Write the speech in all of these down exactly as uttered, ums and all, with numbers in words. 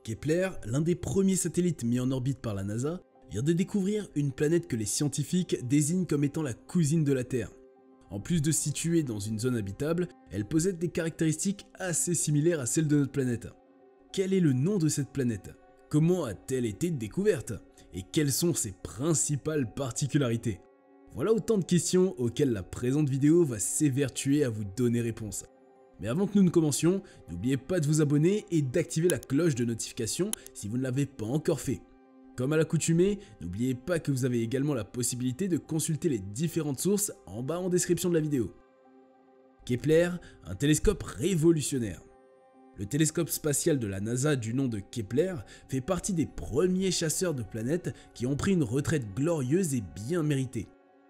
Kepler, l'un des premiers satellites mis en orbite par la NASA, vient de découvrir une planète que les scientifiques désignent comme étant la cousine de la Terre. En plus de se situer dans une zone habitable, elle possède des caractéristiques assez similaires à celles de notre planète. Quel est le nom de cette planète? Comment a-t-elle été découverte? Et quelles sont ses principales particularités? Voilà autant de questions auxquelles la présente vidéo va s'évertuer à vous donner réponse. Mais avant que nous ne commencions, n'oubliez pas de vous abonner et d'activer la cloche de notification si vous ne l'avez pas encore fait. Comme à l'accoutumée, n'oubliez pas que vous avez également la possibilité de consulter les différentes sources en bas en description de la vidéo. Kepler, un télescope révolutionnaire. Le télescope spatial de la NASA du nom de Kepler fait partie des premiers chasseurs de planètes qui ont pris une retraite glorieuse et bien méritée.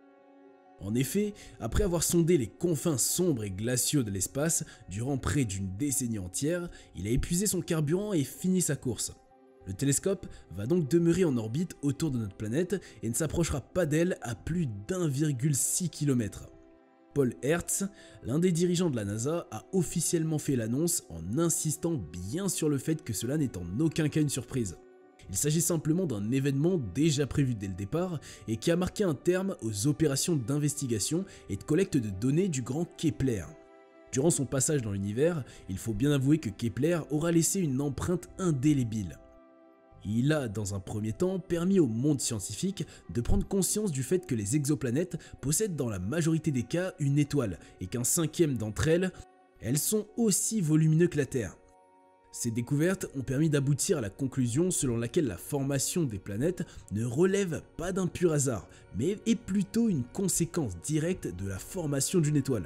En effet, après avoir sondé les confins sombres et glaciaux de l'espace durant près d'une décennie entière, il a épuisé son carburant et fini sa course. Le télescope va donc demeurer en orbite autour de notre planète et ne s'approchera pas d'elle à plus d'un virgule six kilomètres. Paul Hertz, l'un des dirigeants de la NASA, a officiellement fait l'annonce en insistant bien sur le fait que cela n'est en aucun cas une surprise. Il s'agit simplement d'un événement déjà prévu dès le départ et qui a marqué un terme aux opérations d'investigation et de collecte de données du grand Kepler. Durant son passage dans l'univers, il faut bien avouer que Kepler aura laissé une empreinte indélébile. Il a, dans un premier temps, permis au monde scientifique de prendre conscience du fait que les exoplanètes possèdent dans la majorité des cas une étoile et qu'un cinquième d'entre elles, elles sont aussi volumineuses que la Terre. Ces découvertes ont permis d'aboutir à la conclusion selon laquelle la formation des planètes ne relève pas d'un pur hasard, mais est plutôt une conséquence directe de la formation d'une étoile.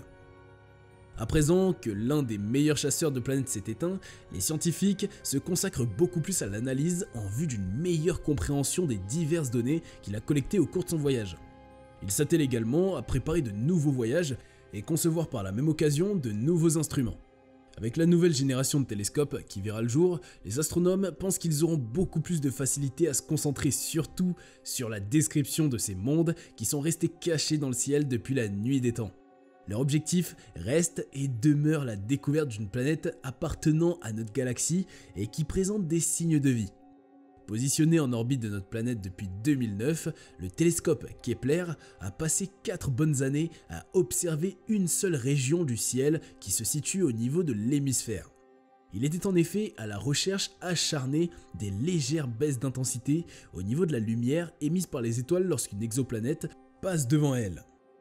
À présent que l'un des meilleurs chasseurs de planètes s'est éteint, les scientifiques se consacrent beaucoup plus à l'analyse en vue d'une meilleure compréhension des diverses données qu'il a collectées au cours de son voyage. Il s'attelle également à préparer de nouveaux voyages et concevoir par la même occasion de nouveaux instruments. Avec la nouvelle génération de télescopes qui verra le jour, les astronomes pensent qu'ils auront beaucoup plus de facilité à se concentrer surtout sur la description de ces mondes qui sont restés cachés dans le ciel depuis la nuit des temps. Leur objectif reste et demeure la découverte d'une planète appartenant à notre galaxie et qui présente des signes de vie. Positionné en orbite de notre planète depuis deux mille neuf, le télescope Kepler a passé quatre bonnes années à observer une seule région du ciel qui se situe au niveau de l'hémisphère. Il était en effet à la recherche acharnée des légères baisses d'intensité au niveau de la lumière émise par les étoiles lorsqu'une exoplanète passe devant elle.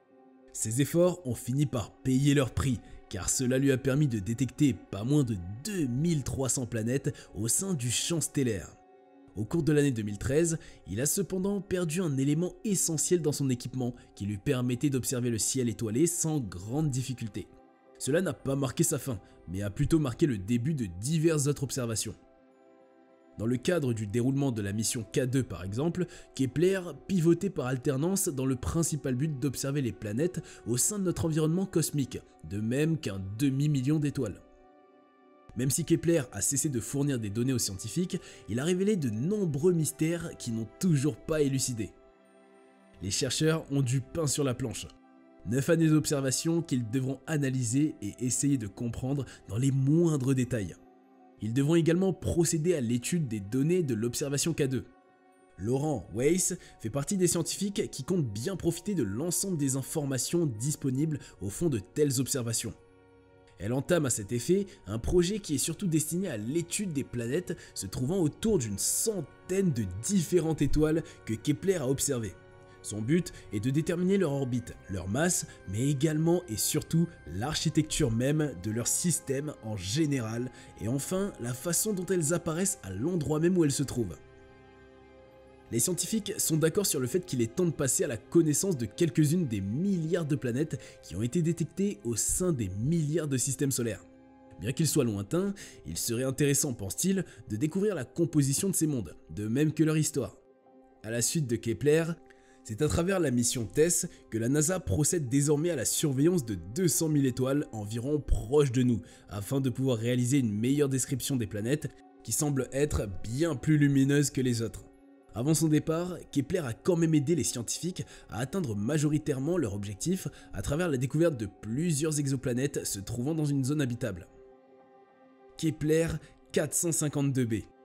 Ces efforts ont fini par payer leur prix, car cela lui a permis de détecter pas moins de deux mille trois cents planètes au sein du champ stellaire. Au cours de l'année deux mille treize, il a cependant perdu un élément essentiel dans son équipement qui lui permettait d'observer le ciel étoilé sans grande difficulté. Cela n'a pas marqué sa fin, mais a plutôt marqué le début de diverses autres observations. Dans le cadre du déroulement de la mission K deux par exemple, Kepler pivotait par alternance dans le principal but d'observer les planètes au sein de notre environnement cosmique, de même qu'un demi-million d'étoiles. Même si Kepler a cessé de fournir des données aux scientifiques, il a révélé de nombreux mystères qui n'ont toujours pas élucidés. Les chercheurs ont du pain sur la planche. Neuf années d'observation qu'ils devront analyser et essayer de comprendre dans les moindres détails. Ils devront également procéder à l'étude des données de l'observation K deux. Laurent Weiss fait partie des scientifiques qui comptent bien profiter de l'ensemble des informations disponibles au fond de telles observations. Elle entame à cet effet un projet qui est surtout destiné à l'étude des planètes se trouvant autour d'une centaine de différentes étoiles que Kepler a observées. Son but est de déterminer leur orbite, leur masse, mais également et surtout l'architecture même de leur système en général, et enfin la façon dont elles apparaissent à l'endroit même où elles se trouvent. Les scientifiques sont d'accord sur le fait qu'il est temps de passer à la connaissance de quelques-unes des milliards de planètes qui ont été détectées au sein des milliards de systèmes solaires. Bien qu'ils soient lointains, il serait intéressant, pense-t-il, de découvrir la composition de ces mondes, de même que leur histoire. À la suite de Kepler, c'est à travers la mission TESS que la NASA procède désormais à la surveillance de deux cent mille étoiles environ proches de nous, afin de pouvoir réaliser une meilleure description des planètes qui semblent être bien plus lumineuses que les autres. Avant son départ, Kepler a quand même aidé les scientifiques à atteindre majoritairement leur objectif à travers la découverte de plusieurs exoplanètes se trouvant dans une zone habitable. Kepler quatre cent cinquante-deux b.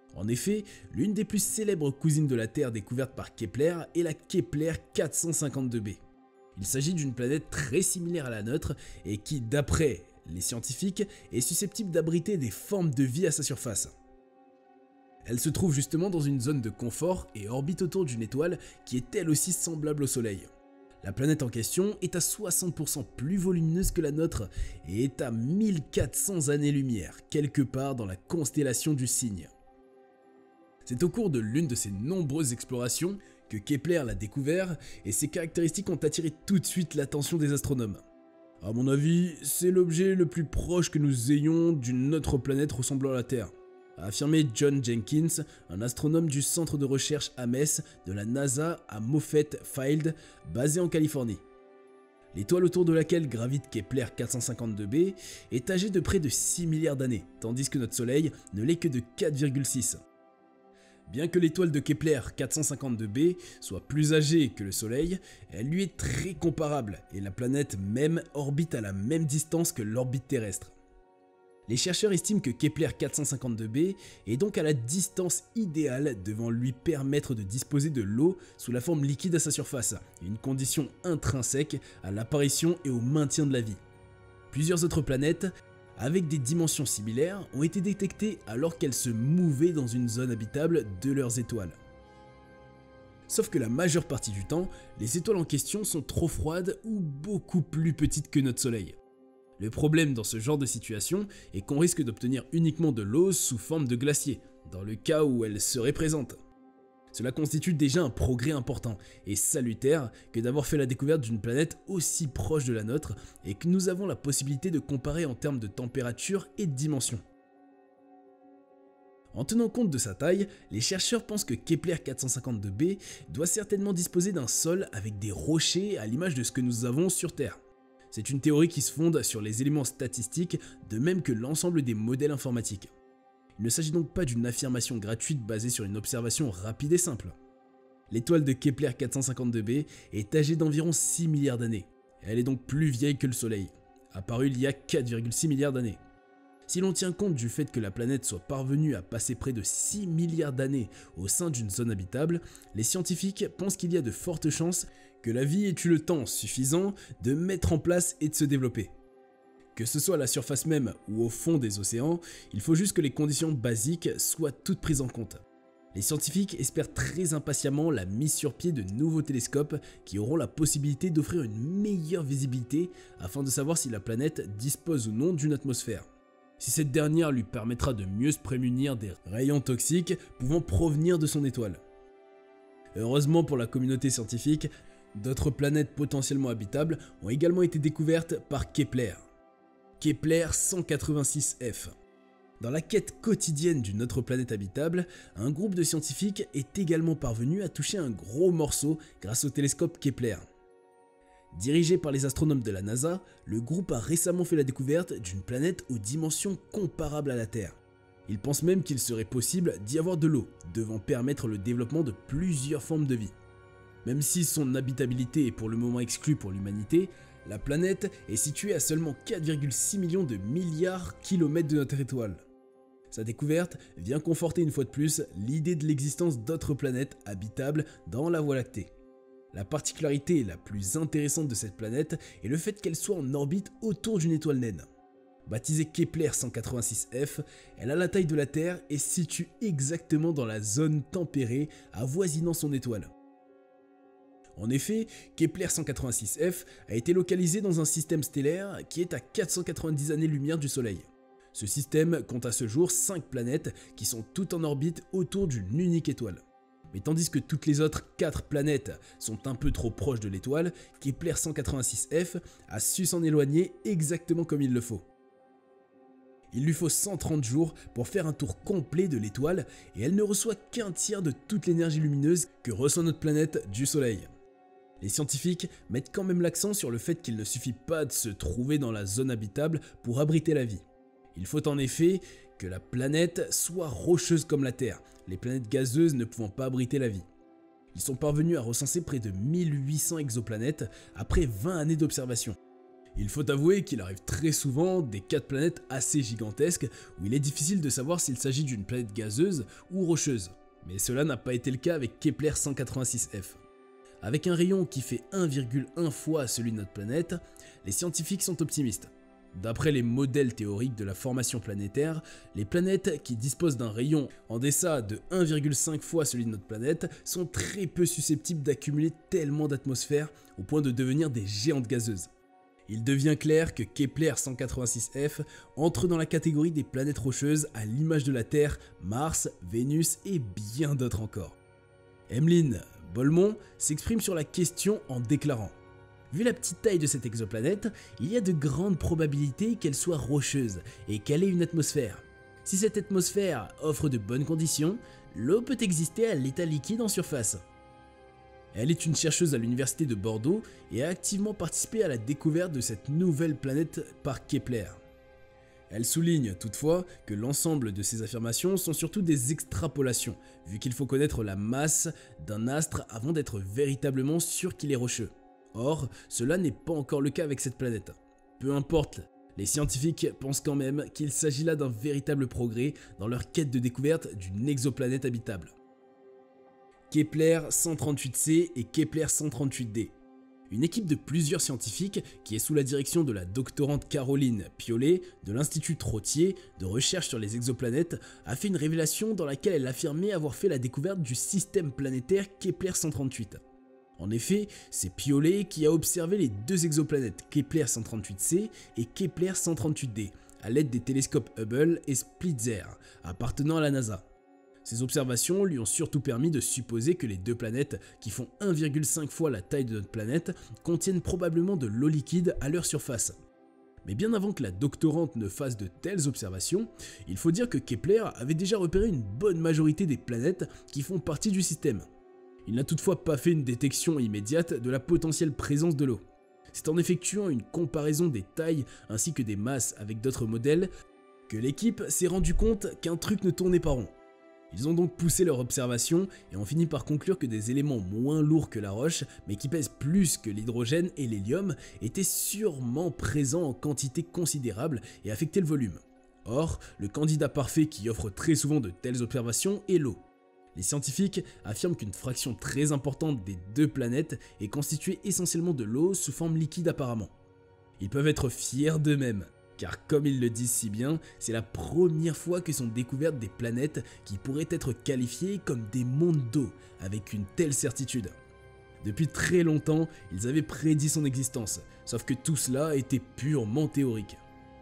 En effet, l'une des plus célèbres cousines de la Terre découverte par Kepler est la Kepler quatre cent cinquante-deux b. Il s'agit d'une planète très similaire à la nôtre et qui, d'après les scientifiques, est susceptible d'abriter des formes de vie à sa surface. Elle se trouve justement dans une zone de confort et orbite autour d'une étoile qui est elle aussi semblable au Soleil. La planète en question est à soixante pour cent plus volumineuse que la nôtre et est à mille quatre cents années-lumière, quelque part dans la constellation du Cygne. C'est au cours de l'une de ses nombreuses explorations que Kepler l'a découvert et ses caractéristiques ont attiré tout de suite l'attention des astronomes. À mon avis, c'est l'objet le plus proche que nous ayons d'une autre planète ressemblant à la Terre, a affirmé John Jenkins, un astronome du centre de recherche Ames de la NASA à Moffett Field, basé en Californie. L'étoile autour de laquelle gravite Kepler quatre cent cinquante-deux b est âgée de près de six milliards d'années, tandis que notre Soleil ne l'est que de quatre virgule six. Bien que l'étoile de Kepler quatre cent cinquante-deux b soit plus âgée que le Soleil, elle lui est très comparable et la planète même orbite à la même distance que l'orbite terrestre. Les chercheurs estiment que Kepler quatre cent cinquante-deux b est donc à la distance idéale devant lui permettre de disposer de l'eau sous la forme liquide à sa surface, une condition intrinsèque à l'apparition et au maintien de la vie. Plusieurs autres planètes, avec des dimensions similaires, ont été détectées alors qu'elles se mouvaient dans une zone habitable de leurs étoiles. Sauf que la majeure partie du temps, les étoiles en question sont trop froides ou beaucoup plus petites que notre Soleil. Le problème dans ce genre de situation est qu'on risque d'obtenir uniquement de l'eau sous forme de glacier, dans le cas où elle serait présente. Cela constitue déjà un progrès important et salutaire que d'avoir fait la découverte d'une planète aussi proche de la nôtre et que nous avons la possibilité de comparer en termes de température et de dimension. En tenant compte de sa taille, les chercheurs pensent que Kepler quatre cent cinquante-deux b doit certainement disposer d'un sol avec des rochers à l'image de ce que nous avons sur Terre. C'est une théorie qui se fonde sur les éléments statistiques de même que l'ensemble des modèles informatiques. Il ne s'agit donc pas d'une affirmation gratuite basée sur une observation rapide et simple. L'étoile de Kepler quatre cent cinquante-deux b est âgée d'environ six milliards d'années. Elle est donc plus vieille que le Soleil, apparue il y a quatre virgule six milliards d'années. Si l'on tient compte du fait que la planète soit parvenue à passer près de six milliards d'années au sein d'une zone habitable, les scientifiques pensent qu'il y a de fortes chances que la vie ait eu le temps suffisant de mettre en place et de se développer. Que ce soit à la surface même ou au fond des océans, il faut juste que les conditions basiques soient toutes prises en compte. Les scientifiques espèrent très impatiemment la mise sur pied de nouveaux télescopes qui auront la possibilité d'offrir une meilleure visibilité afin de savoir si la planète dispose ou non d'une atmosphère. Si cette dernière lui permettra de mieux se prémunir des rayons toxiques pouvant provenir de son étoile. Heureusement pour la communauté scientifique, d'autres planètes potentiellement habitables ont également été découvertes par Kepler. Kepler cent quatre-vingt-six f. Dans la quête quotidienne d'une autre planète habitable, un groupe de scientifiques est également parvenu à toucher un gros morceau grâce au télescope Kepler. Dirigé par les astronomes de la NASA, le groupe a récemment fait la découverte d'une planète aux dimensions comparables à la Terre. Ils pensent même qu'il serait possible d'y avoir de l'eau, devant permettre le développement de plusieurs formes de vie. Même si son habitabilité est pour le moment exclue pour l'humanité, la planète est située à seulement quatre virgule six millions de milliards de kilomètres de notre étoile. Sa découverte vient conforter une fois de plus l'idée de l'existence d'autres planètes habitables dans la Voie lactée. La particularité la plus intéressante de cette planète est le fait qu'elle soit en orbite autour d'une étoile naine. Baptisée Kepler cent quatre-vingt-six f, elle a la taille de la Terre et se situe exactement dans la zone tempérée avoisinant son étoile. En effet, Kepler cent quatre-vingt-six f a été localisé dans un système stellaire qui est à quatre cent quatre-vingt-dix années-lumière du Soleil. Ce système compte à ce jour cinq planètes qui sont toutes en orbite autour d'une unique étoile. Mais tandis que toutes les autres quatre planètes sont un peu trop proches de l'étoile, Kepler cent quatre-vingt-six f a su s'en éloigner exactement comme il le faut. Il lui faut cent trente jours pour faire un tour complet de l'étoile et elle ne reçoit qu'un tiers de toute l'énergie lumineuse que reçoit notre planète du Soleil. Les scientifiques mettent quand même l'accent sur le fait qu'il ne suffit pas de se trouver dans la zone habitable pour abriter la vie. Il faut en effet que la planète soit rocheuse comme la Terre, les planètes gazeuses ne pouvant pas abriter la vie. Ils sont parvenus à recenser près de mille huit cents exoplanètes après vingt années d'observation. Il faut avouer qu'il arrive très souvent des cas de planètes assez gigantesques où il est difficile de savoir s'il s'agit d'une planète gazeuse ou rocheuse, mais cela n'a pas été le cas avec Kepler cent quatre-vingt-six f. Avec un rayon qui fait un virgule un fois celui de notre planète, les scientifiques sont optimistes. D'après les modèles théoriques de la formation planétaire, les planètes qui disposent d'un rayon en deçà de un virgule cinq fois celui de notre planète sont très peu susceptibles d'accumuler tellement d'atmosphère au point de devenir des géantes gazeuses. Il devient clair que Kepler cent quatre-vingt-six f entre dans la catégorie des planètes rocheuses à l'image de la Terre, Mars, Vénus et bien d'autres encore. Emeline Bolmont s'exprime sur la question en déclarant: vu la petite taille de cette exoplanète, il y a de grandes probabilités qu'elle soit rocheuse et qu'elle ait une atmosphère. Si cette atmosphère offre de bonnes conditions, l'eau peut exister à l'état liquide en surface. Elle est une chercheuse à l'université de Bordeaux et a activement participé à la découverte de cette nouvelle planète par Kepler. Elle souligne toutefois que l'ensemble de ces affirmations sont surtout des extrapolations, vu qu'il faut connaître la masse d'un astre avant d'être véritablement sûr qu'il est rocheux. Or, cela n'est pas encore le cas avec cette planète. Peu importe, les scientifiques pensent quand même qu'il s'agit là d'un véritable progrès dans leur quête de découverte d'une exoplanète habitable. Kepler cent trente-huit c et Kepler cent trente-huit d. Une équipe de plusieurs scientifiques, qui est sous la direction de la doctorante Caroline Piollet de l'Institut Trottier de recherche sur les exoplanètes, a fait une révélation dans laquelle elle affirmait avoir fait la découverte du système planétaire Kepler cent trente-huit. En effet, c'est Piollet qui a observé les deux exoplanètes Kepler cent trente-huit c et Kepler cent trente-huit d à l'aide des télescopes Hubble et Spitzer appartenant à la NASA. Ces observations lui ont surtout permis de supposer que les deux planètes, qui font un virgule cinq fois la taille de notre planète, contiennent probablement de l'eau liquide à leur surface. Mais bien avant que la doctorante ne fasse de telles observations, il faut dire que Kepler avait déjà repéré une bonne majorité des planètes qui font partie du système. Il n'a toutefois pas fait une détection immédiate de la potentielle présence de l'eau. C'est en effectuant une comparaison des tailles ainsi que des masses avec d'autres modèles que l'équipe s'est rendu compte qu'un truc ne tournait pas rond. Ils ont donc poussé leur observation et ont fini par conclure que des éléments moins lourds que la roche, mais qui pèsent plus que l'hydrogène et l'hélium, étaient sûrement présents en quantité considérable et affectaient le volume. Or, le candidat parfait qui offre très souvent de telles observations est l'eau. Les scientifiques affirment qu'une fraction très importante des deux planètes est constituée essentiellement de l'eau sous forme liquide apparemment. Ils peuvent être fiers d'eux-mêmes. Car comme ils le disent si bien, c'est la première fois que sont découvertes des planètes qui pourraient être qualifiées comme des mondes d'eau, avec une telle certitude. Depuis très longtemps, ils avaient prédit son existence, sauf que tout cela était purement théorique.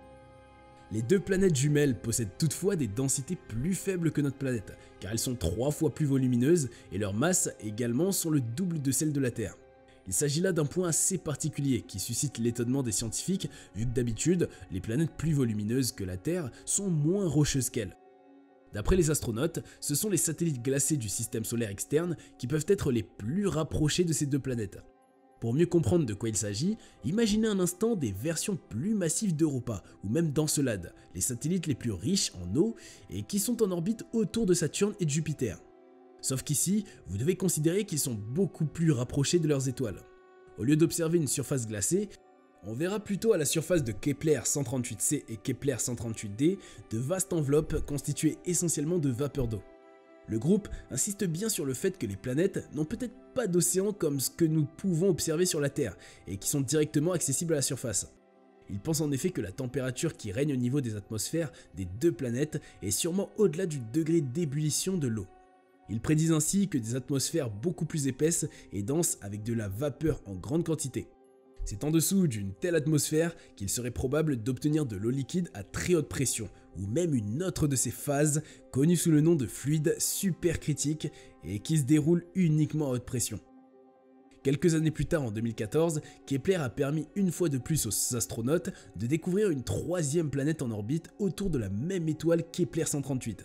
Les deux planètes jumelles possèdent toutefois des densités plus faibles que notre planète, car elles sont trois fois plus volumineuses et leurs masses également sont le double de celles de la Terre. Il s'agit là d'un point assez particulier qui suscite l'étonnement des scientifiques vu que d'habitude, les planètes plus volumineuses que la Terre sont moins rocheuses qu'elles. D'après les astronautes, ce sont les satellites glacés du système solaire externe qui peuvent être les plus rapprochés de ces deux planètes. Pour mieux comprendre de quoi il s'agit, imaginez un instant des versions plus massives d'Europa ou même d'Encelade, les satellites les plus riches en eau et qui sont en orbite autour de Saturne et de Jupiter. Sauf qu'ici, vous devez considérer qu'ils sont beaucoup plus rapprochés de leurs étoiles. Au lieu d'observer une surface glacée, on verra plutôt à la surface de Kepler cent trente-huit c et Kepler cent trente-huit d de vastes enveloppes constituées essentiellement de vapeur d'eau. Le groupe insiste bien sur le fait que les planètes n'ont peut-être pas d'océan comme ce que nous pouvons observer sur la Terre et qui sont directement accessibles à la surface. Ils pensent en effet que la température qui règne au niveau des atmosphères des deux planètes est sûrement au-delà du degré d'ébullition de l'eau. Ils prédisent ainsi que des atmosphères beaucoup plus épaisses et denses avec de la vapeur en grande quantité. C'est en dessous d'une telle atmosphère qu'il serait probable d'obtenir de l'eau liquide à très haute pression, ou même une autre de ces phases connue sous le nom de fluide supercritique et qui se déroule uniquement à haute pression. Quelques années plus tard, en deux mille quatorze, Kepler a permis une fois de plus aux astronautes de découvrir une troisième planète en orbite autour de la même étoile Kepler cent trente-huit.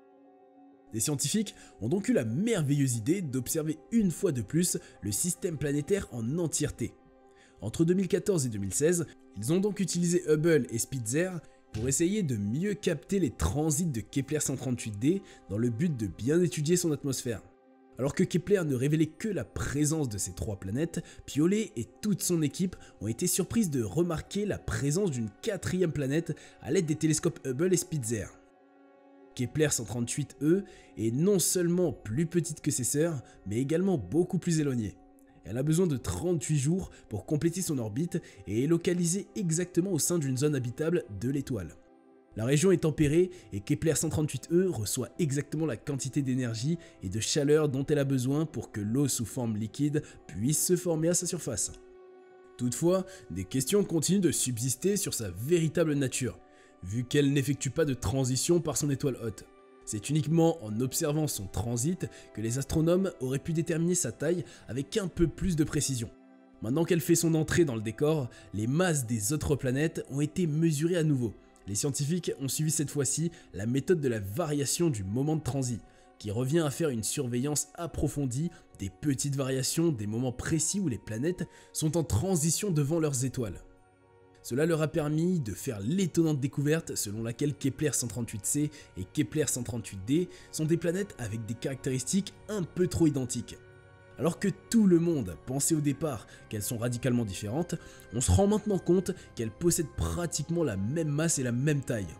Des scientifiques ont donc eu la merveilleuse idée d'observer une fois de plus le système planétaire en entièreté. Entre deux mille quatorze et deux mille seize, ils ont donc utilisé Hubble et Spitzer pour essayer de mieux capter les transits de Kepler cent trente-huit d dans le but de bien étudier son atmosphère. Alors que Kepler ne révélait que la présence de ces trois planètes, Piollet et toute son équipe ont été surprises de remarquer la présence d'une quatrième planète à l'aide des télescopes Hubble et Spitzer. Kepler cent trente-huit e est non seulement plus petite que ses sœurs, mais également beaucoup plus éloignée. Elle a besoin de trente-huit jours pour compléter son orbite et est localisée exactement au sein d'une zone habitable de l'étoile. La région est tempérée et Kepler cent trente-huit e reçoit exactement la quantité d'énergie et de chaleur dont elle a besoin pour que l'eau sous forme liquide puisse se former à sa surface. Toutefois, des questions continuent de subsister sur sa véritable nature, vu qu'elle n'effectue pas de transition par son étoile hôte. C'est uniquement en observant son transit que les astronomes auraient pu déterminer sa taille avec un peu plus de précision. Maintenant qu'elle fait son entrée dans le décor, les masses des autres planètes ont été mesurées à nouveau. Les scientifiques ont suivi cette fois-ci la méthode de la variation du moment de transit, qui revient à faire une surveillance approfondie des petites variations des moments précis où les planètes sont en transition devant leurs étoiles. Cela leur a permis de faire l'étonnante découverte selon laquelle Kepler cent trente-huit c et Kepler cent trente-huit d sont des planètes avec des caractéristiques un peu trop identiques. Alors que tout le monde pensait au départ qu'elles sont radicalement différentes, on se rend maintenant compte qu'elles possèdent pratiquement la même masse et la même taille.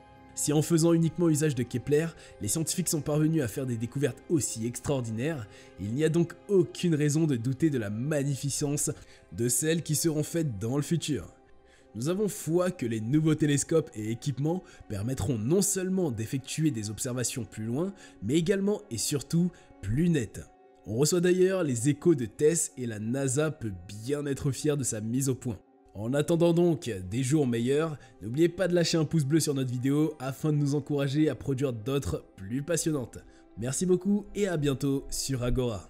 Si en faisant uniquement usage de Kepler, les scientifiques sont parvenus à faire des découvertes aussi extraordinaires, il n'y a donc aucune raison de douter de la magnificence de celles qui seront faites dans le futur. Nous avons foi que les nouveaux télescopes et équipements permettront non seulement d'effectuer des observations plus loin, mais également et surtout plus nettes. On reçoit d'ailleurs les échos de Tess et la NASA peut bien être fière de sa mise au point. En attendant donc des jours meilleurs, n'oubliez pas de lâcher un pouce bleu sur notre vidéo afin de nous encourager à produire d'autres plus passionnantes. Merci beaucoup et à bientôt sur Agora.